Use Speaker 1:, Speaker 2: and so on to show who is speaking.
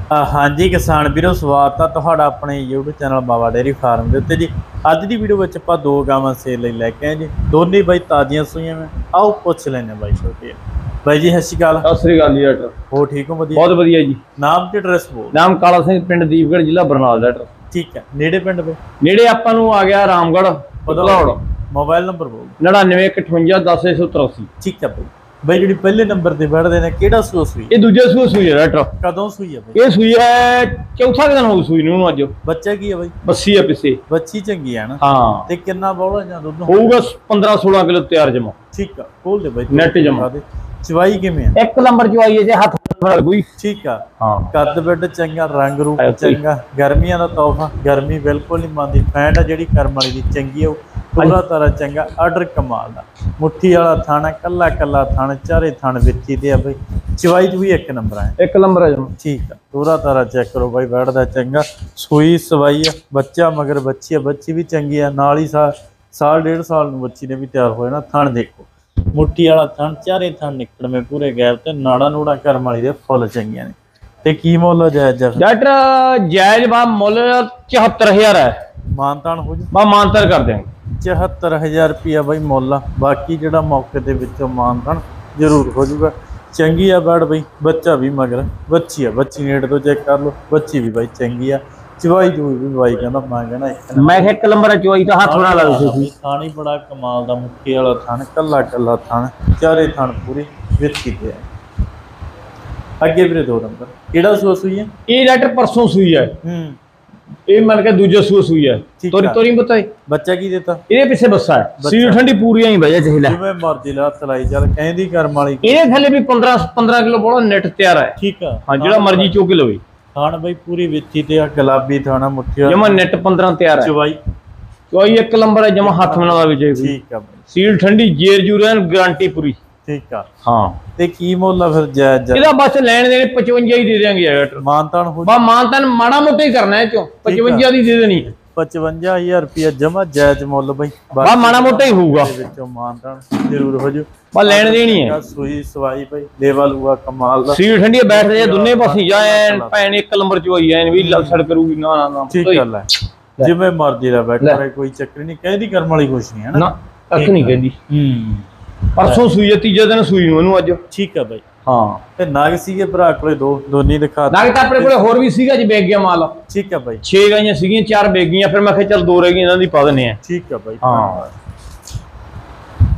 Speaker 1: हाँ जी किसान वीरों स्वागत है तुहाडा अपने YouTube channel Baba dairy farm के उत्ते जी। अज की वीडियो में आप दो गावां सेल लई लैके आए जी। दोनों बाई ताज़ियां सूईयां में आओ पुछ लेने बाई छोटी बाई जी। सत श्री अकाल।
Speaker 2: सत श्री अकाल जी डॉक्टर।
Speaker 1: हो ठीक हो?
Speaker 2: बहुत वधिया जी।
Speaker 1: नाम ते एड्रैस बोल।
Speaker 2: नाम काला सिंह, पिंड दीपगढ़, जिला बरनाला डॉक्टर।
Speaker 1: ठीक है। नेड़े पिंड पे
Speaker 2: नेड़े आपां नूं आ गया रामगढ़ भदौड़।
Speaker 1: मोबाइल नंबर बोल।
Speaker 2: 99 58 10 183।
Speaker 1: ठीक है भाई। भाई जी पहले नंबर ते बैठदे ने केड़ा सूआ सूई?
Speaker 2: ये दूजे सूए सूई है डॉक्टर।
Speaker 1: कदों सूई है भाई?
Speaker 2: ये सूई है चौथा दिन हो सूई नूं अज।
Speaker 1: बच्चा की है भाई?
Speaker 2: बस्सी है पिछे।
Speaker 1: बच्ची चंगी है ना?
Speaker 2: हां।
Speaker 1: ते कितना बौला जां दुध
Speaker 2: होऊगा 15 16 किलो तैयार जमा।
Speaker 1: ठीक है। खोल दे भाई
Speaker 2: नेट जमा।
Speaker 1: चवाई किवें है?
Speaker 2: एक नंबर चवाई है जे हाथ ਨਾਲ ਕੋਈ।
Speaker 1: ठीक है।
Speaker 2: हां।
Speaker 1: कद बेड चंगा, रंग रूप चंगा, गर्मियां दा तोहफा, गर्मी बिल्कुल नहीं मानदी। फैंड जिहड़ी करम वाली दी चंगी है, पूरा तरह चंगा, आर्डर कमाल दा। मुट्ठी वाला थाना, कल्ला कल्ला थाना, चारे थान विची दे भाई। चवाई च भी एक नंबर है।
Speaker 2: एक नंबर है जमा।
Speaker 1: ठीक है। पूरा तरह चेक करो भाई, बैठदा चंगा, सूई सवाई है, बच्चा मगर बच्ची है, बच्ची भी चंगी है। नाल ही साल डेढ़ साल नूं बच्ची ने भी तैयार होए ना। थान देखो मुट्ठी वाला थान, चारे थान निकल में पूरे गैप ते नाड़ा नूड़ा करम वाली दे फुल चंगियां ने। ते की मुੱਲ जायज
Speaker 2: डॉक्टर? जायज बा मुੱਲ 74000 है।
Speaker 1: मानतान हो
Speaker 2: बा मानतान कर देंगे।
Speaker 1: 74000 रुपया भाई मुੱਲ। बाकी ਜਿਹੜਾ मौके ਦੇ ਵਿੱਚੋਂ मानतान जरूर हो जाऊगा। चंगी है बैठ भाई, बच्चा भी मगर बच्ची है, बच्ची नेट तो चेक कर लो, बच्ची भी भाई चंगी है। चवाई चूई भी भाई कहना मैं कहना
Speaker 2: मैं एक नंबर है चवाई तो हाथ बना ला सी।
Speaker 1: थान ही बड़ा कमाल दा, मुट्ठी वाला थान, कल्ला कल्ला थान, चारे थान पूरी विच कीते है। अगे फिर दो नंबर केड़ा सूआ सूई है?
Speaker 2: ये डॉक्टर परसों सूई है। ये मन के दूजे सूआ सूई है। तोरी तोरी बताई
Speaker 1: बच्चा की देता?
Speaker 2: ये पीछे बस्सा है। सील ठंडी पूरी ही वजह चाहिए
Speaker 1: जिवें मर्जी ला तलाई चल कहंदी करम वाली।
Speaker 2: ये थले भी 15 किलो बड़ा नेट तैयार है।
Speaker 1: ठीक है।
Speaker 2: हां जेड़ा मर्जी चो के लवे।
Speaker 1: थान भाई पूरी विची ते गुलाबी थाना, मुट्ठी
Speaker 2: जमा नेट 15 तैयार है। चवाई एक नंबर है जमा हाथ में ना विजय।
Speaker 1: ठीक है भाई।
Speaker 2: सील ठंडी जेर जूरन गारंटी पूरी।
Speaker 1: ठीक है।
Speaker 2: हां।
Speaker 1: ते की मुੱਲ फिर जायज?
Speaker 2: ਇਹਦਾ बस ਲੈਣ ਦੇਣੇ 55 ही दे देंगे डॉक्टर।
Speaker 1: मानतान हो
Speaker 2: बा मानतान माड़ा मोटा ही करना है चो 55 दी दे देनी।
Speaker 1: 55000 रुपया जमा जायज मुੱਲ भाई।
Speaker 2: बा माड़ा मोटा ही होगा।
Speaker 1: ਵਿੱਚੋਂ मानतान जरूर हो जाओ।
Speaker 2: बा ਲੈਣ देनी है।
Speaker 1: सूई सवाई भाई लेवल हुआ कमाल दा।
Speaker 2: सील ठंडी बैठ जाए दोनों पासे जाए भैन एक नंबर चवाई है भी लड़ करूगी ना ना ना।
Speaker 1: ठीक गल है। जिवें मर्जी दा बैठा रहे, कोई चक्कर नहीं, कहदी करम वाली कुछ नहीं है
Speaker 2: ना। कख नहीं कहदी। परसों सूई है, तीजे दिन सूई नूं अज।
Speaker 1: ठीक है भाई।
Speaker 2: हां।
Speaker 1: ते नाग सीगे भरा कोले दोनी दिखा
Speaker 2: नाग तो अपने कोले होर भी सीगा जी, बेग गया माल।
Speaker 1: ठीक है भाई।
Speaker 2: 6 गाइयां सीगियां, 4 बेगियां, फिर मैं कहा चल 2 रह गई इन्हां दी पा दने हैं।
Speaker 1: ठीक है भाई।
Speaker 2: हां।